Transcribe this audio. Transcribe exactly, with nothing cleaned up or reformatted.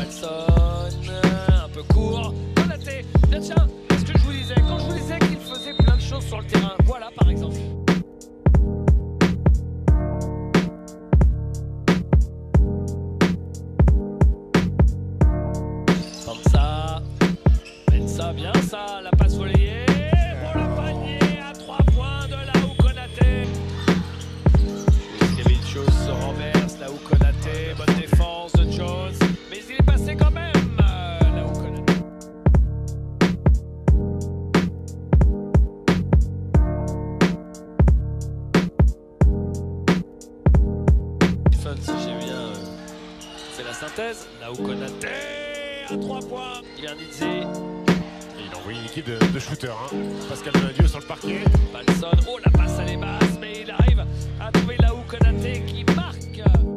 Palsson, un peu court. Konaté, tiens, tiens, c'est ce que je vous disais. Quand je vous disais qu'il faisait plein de choses sur le terrain, voilà par exemple. Comme ça, Mensa, bien ça, la passe volée pour le panier à trois points de là où Konaté. Kevin Chose se renverse, là où Konaté, bonne défense de Chose, mais il est passé quand même euh, là où Konaté. Fun, si j'ai bien euh, fait la synthèse, là où Konaté à trois points, Iernizzi. Il envoie une équipe de, de shooters. Hein. Pascal Dieu sur le parquet. Palsson, oh la passe à les basses, mais il arrive à trouver là où Konaté qui marque.